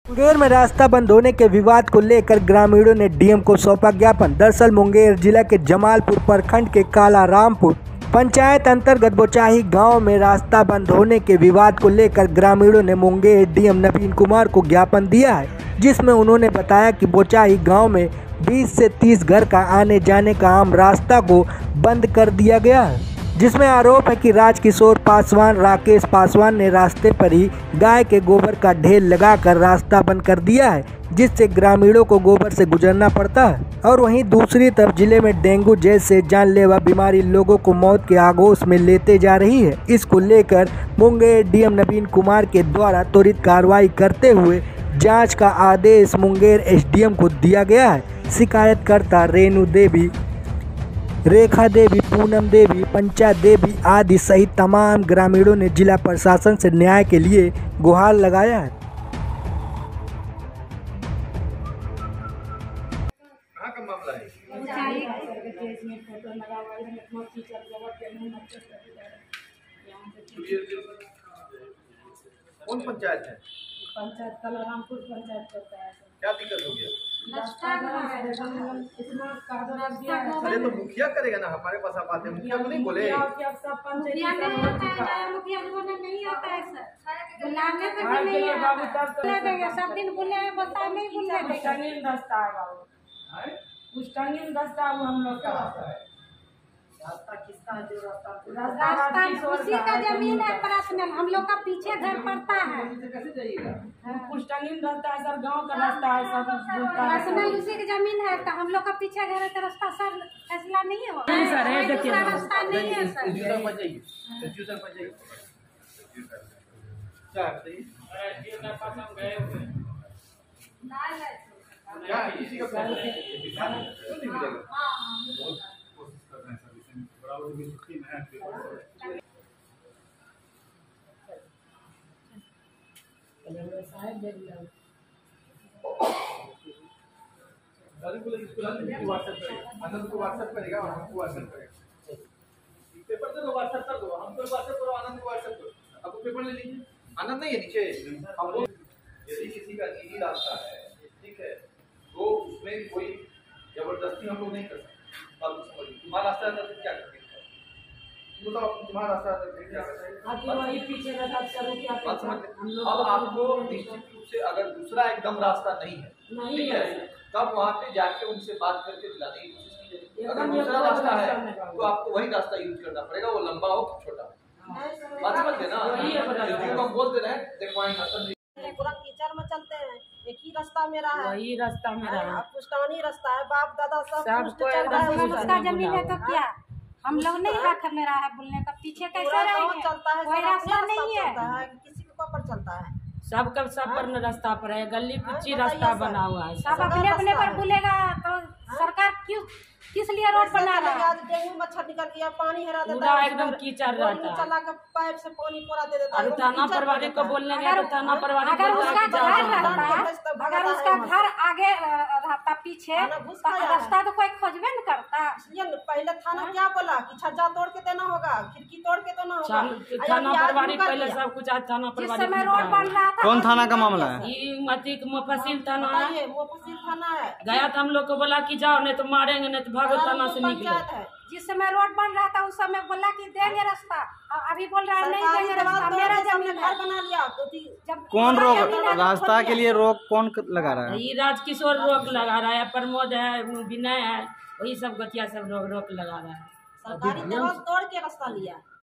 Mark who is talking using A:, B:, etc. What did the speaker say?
A: मुंगेर में रास्ता बंद होने के विवाद को लेकर ग्रामीणों ने डीएम को सौंपा ज्ञापन। दरअसल मुंगेर जिला के जमालपुर प्रखंड के काला रामपुर पंचायत अंतर्गत बोचाही गांव में रास्ता बंद होने के विवाद को लेकर ग्रामीणों ने मुंगेर डीएम नवीन कुमार को ज्ञापन दिया है, जिसमें उन्होंने बताया कि बोचाही गांव में 20 से 30 घर का आने जाने का आम रास्ता को बंद कर दिया गया है, जिसमें आरोप है कि राजकिशोर पासवान राकेश पासवान ने रास्ते पर ही गाय के गोबर का ढेर लगाकर रास्ता बंद कर दिया है, जिससे ग्रामीणों को गोबर से गुजरना पड़ता है। और वहीं दूसरी तरफ जिले में डेंगू जैसे जानलेवा बीमारी लोगों को मौत के आगोश में लेते जा रही है। इसको लेकर मुंगेर डीएम नवीन कुमार के द्वारा त्वरित कार्रवाई करते हुए जांच का आदेश मुंगेर एसडीएम को दिया गया है। शिकायतकर्ता रेणु देवी, रेखा देवी, पूनम देवी, पंचायत देवी आदि सहित तमाम ग्रामीणों ने जिला प्रशासन से न्याय के लिए गुहार लगाया है।
B: कहाँ का मामला है? कौन पंचायत है?
C: पंचायत काला रामपुर पंचायत करता है।
B: क्या दिक्कत हो गया?
C: इतना
B: अरे तो मुखिया करेगा ना, हमारे पास आप आते हैं, मुखिया को नहीं बोले?
C: मुखिया नहीं आता है सर, बुलाने पे भी नहीं आएगा। सब दिन बोले बता नहीं बोलने देगा। रास्ता है बाबू, पुष्टांगिन रास्ता हम लोग का रास्ता किसका है? जो रास्ता उसी का जमीन है पर्सनल, हम लोग का पीछे घर पड़ता है।
B: कैसे जाइएगा?
C: पुष्टांगिन रास्ता है सर, गांव का रास्ता है सब पर्सनल उसी की जमीन है, तो हम लोग का पीछे घर है तो रास्ता सर फैसला नहीं है सर, दूसरा रास्ता नहीं है सर।
B: क्या इसी का प्रॉब्लम है? क्यों नहीं मिलेगा? आनंद को व्हाट्सएप करेगा और हमको व्हाट्सएप करेगा। पेपर से व्हाट्सएप कर दो, हमको व्हाट्सएप करो, आनंद को व्हाट्सएप करो। आपको पेपर ले लीजिए, आनंद नहीं है नीचे। हमको यदि किसी का निजी रास्ता है, ठीक है, तो उसमें कोई जबरदस्ती हम लोग नहीं कर सकते। बात समझिए, तुम्हारा रास्ता है तो क्या करेंगे? तो तुम्हारा रास्ता है
C: पीछे
B: अब आपको निश्चित रूप से अगर दूसरा एकदम रास्ता नहीं है तब वहाँ पे जाके उनसे बात करके दिलाने की कोशिश कीजिए। अगर दूसरा रास्ता है तो आपको वही रास्ता यूज करना पड़ेगा, वो लंबा हो कि छोटा। बात समझ गए ना? हम बोल दे रहे हैं, देखवाएंगे
D: पूरा कीचड़ में चलते हैं। एक ही रास्ता मेरा है,
C: वही रास्ता मेरा है,
D: पुष्टानी रास्ता है, बाप दादा सब
C: उसका जमीन है तो क्या हम लोग नहीं हक मेरा है बोलने का? पीछे कैसे रहेंगे?
D: चलता है,
C: कोई रास्ता नहीं है,
D: किसी के ऊपर चलता है।
C: सबका सब पर रास्ता पर है, गली पिच्ची रास्ता बना हुआ है, सब अपने अपने पर बोलेगा तो सरकार क्यों किस लिए रोड बना रहा है?
D: डेंगू मच्छर निकल गया, पानी हरा देता
C: पूरा
D: है,
C: एकदम कीचड़ रहता है।
D: चला के पाइप से पानी पूरा दे देता है।
C: अरे थाना प्रभारी को बोलने गए तो थाना प्रभारी अगर उसका घर आगे रहता पीछे रास्ता तो कोई खोजबे न करता।
D: पहले थाना क्या बोला कि छज्जा तोड़ के देना होगा, खिड़की तोड़ के देना होगा।
C: थाना प्रभारी पहले सब कुछ आज थाना प्रभारी रोड बन रहा था।
E: कौन थाना का मामला है?
C: ये मतिक मुफस्सिल थाना है,
D: मुफस्सिल थाना है।
C: गया था हम लोग को बोला कि जाओ नहीं तो मारेंगे, नहीं तो भागो थाना से निकलो। जिस समय रोड बन रहा था उस समय बोला कि देंगे रास्ता, अभी बोल रहा है नहीं देंगे रास्ता। मेरा जमीन घर बना लिया।
E: कौन रोक रास्ता के लिए रोक कौन लगा रहा है?
C: ये राजकिशोर रोक लगा रहा है, प्रमोद है, विनय है, वही सब गतिया सब रोक लगा रहा है।
D: सरकारी जगह तोड़ के रास्ता लिया।